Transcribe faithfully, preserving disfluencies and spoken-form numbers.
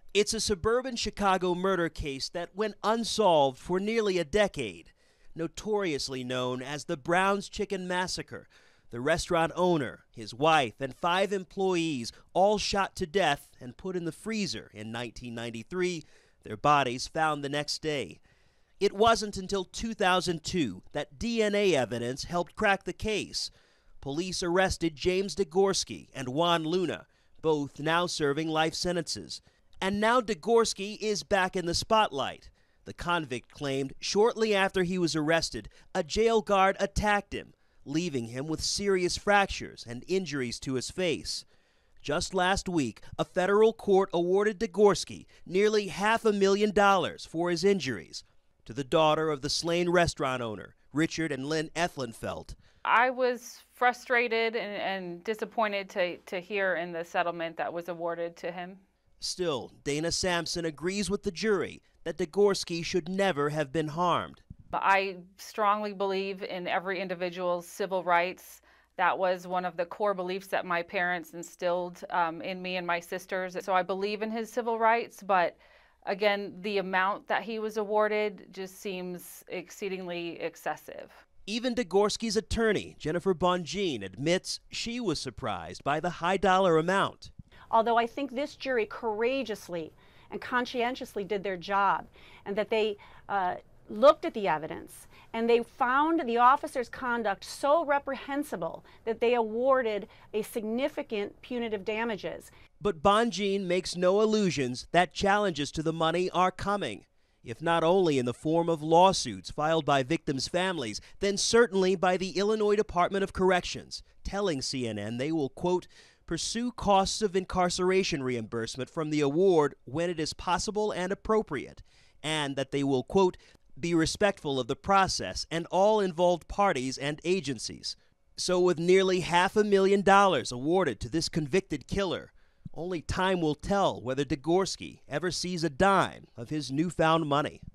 It's a suburban Chicago murder case that went unsolved for nearly a decade. Notoriously known as the Brown's Chicken Massacre, the restaurant owner, his wife, and five employees all shot to death and put in the freezer in nineteen ninety-three, their bodies found the next day. It wasn't until two thousand two that D N A evidence helped crack the case. Police arrested James Degorski and Juan Luna, both now serving life sentences. And now Degorski is back in the spotlight. The convict claimed shortly after he was arrested, a jail guard attacked him, leaving him with serious fractures and injuries to his face. Just last week, a federal court awarded Degorski nearly half a million dollars for his injuries. To the daughter of the slain restaurant owner, Richard and Lynn Ethlenfeld. I was frustrated and, and disappointed to, to hear in the settlement that was awarded to him. Still, Dana Sampson agrees with the jury that Degorski should never have been harmed. I strongly believe in every individual's civil rights. That was one of the core beliefs that my parents instilled um, in me and my sisters. So I believe in his civil rights, but again, the amount that he was awarded just seems exceedingly excessive. Even Degorski's attorney, Jennifer Bongine, admits she was surprised by the high dollar amount. Although I think this jury courageously and conscientiously did their job, and that they uh, looked at the evidence and they found the officer's conduct so reprehensible that they awarded a significant punitive damages. But Bongine makes no illusions that challenges to the money are coming, if not only in the form of lawsuits filed by victims' families, then certainly by the Illinois Department of Corrections, telling C N N they will, quote, pursue costs of incarceration reimbursement from the award when it is possible and appropriate, and that they will, quote, be respectful of the process and all involved parties and agencies. So with nearly half a million dollars awarded to this convicted killer, only time will tell whether Degorski ever sees a dime of his newfound money.